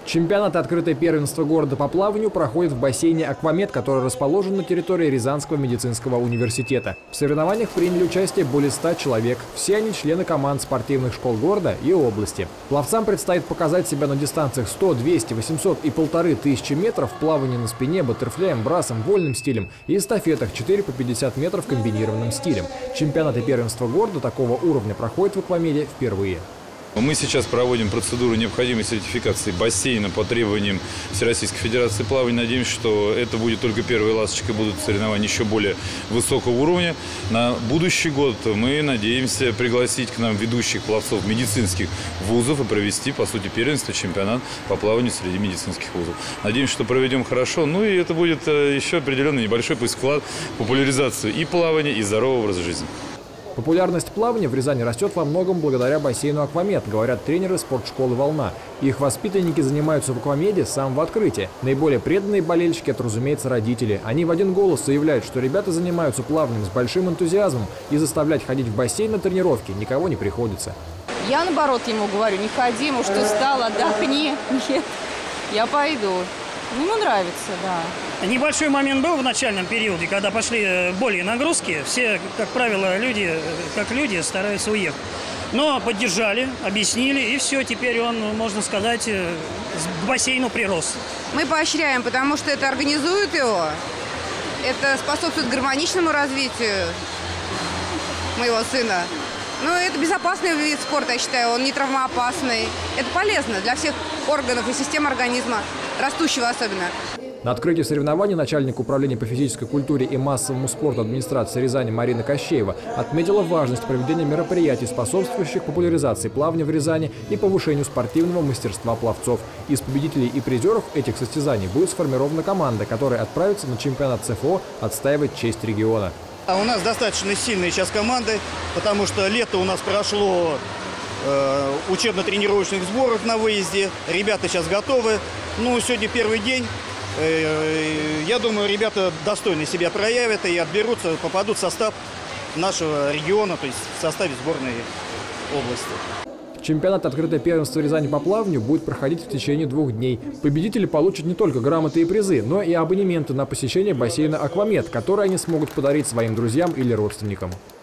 Чемпионат и открытое первенство города по плаванию проходит в бассейне «Аквамед», который расположен на территории Рязанского медицинского университета. В соревнованиях приняли участие более 100 человек. Все они члены команд спортивных школ города и области. Пловцам предстоит показать себя на дистанциях 100, 200, 800 и 1500 метров в плавании на спине, баттерфляем, брасом, вольным стилем и эстафетах 4 по 50 метров комбинированным стилем. Чемпионат и первенство города такого уровня проходит в «Аквамеде» впервые. Мы сейчас проводим процедуру необходимой сертификации бассейна по требованиям Всероссийской Федерации плавания. Надеемся, что это будет только первая ласточка, будут соревнования еще более высокого уровня. На будущий год мы надеемся пригласить к нам ведущих пловцов медицинских вузов и провести, по сути, первенство, чемпионат по плаванию среди медицинских вузов. Надеемся, что проведем хорошо. Ну и это будет еще определенный небольшой вклад в популяризацию и плавания, и здорового образа жизни. Популярность плавания в Рязани растет во многом благодаря бассейну «Аквамед», говорят тренеры спортшколы «Волна». Их воспитанники занимаются в «Аквамеде» с самого открытия. Наиболее преданные болельщики – это, разумеется, родители. Они в один голос заявляют, что ребята занимаются плаванием с большим энтузиазмом, и заставлять ходить в бассейн на тренировки никого не приходится. Я, наоборот, ему говорю: не ходи, может, устал, отдохни. Нет, я пойду. Ему нравится, да. Небольшой момент был в начальном периоде, когда пошли более нагрузки. Все, как правило, люди стараются уехать. Но поддержали, объяснили, и все, теперь он, можно сказать, к бассейну прирос. Мы поощряем, потому что это организует его, это способствует гармоничному развитию моего сына. Ну, это безопасный вид спорта, я считаю, он не травмоопасный. Это полезно для всех органов и систем организма, растущего особенно. На открытии соревнований начальник управления по физической культуре и массовому спорту администрации Рязани Марина Кощеева отметила важность проведения мероприятий, способствующих популяризации плавания в Рязани и повышению спортивного мастерства пловцов. Из победителей и призеров этих состязаний будет сформирована команда, которая отправится на чемпионат ЦФО отстаивать честь региона. У нас достаточно сильные сейчас команды, потому что лето у нас прошло учебно-тренировочных сборов на выезде. Ребята сейчас готовы. Ну, сегодня первый день. Я думаю, ребята достойно себя проявят и отберутся, попадут в состав нашего региона, то есть в составе сборной области. Чемпионат «Открытое первенство Рязани по плаванию» будет проходить в течение 2 дней. Победители получат не только грамоты и призы, но и абонементы на посещение бассейна «Аквамед», которые они смогут подарить своим друзьям или родственникам.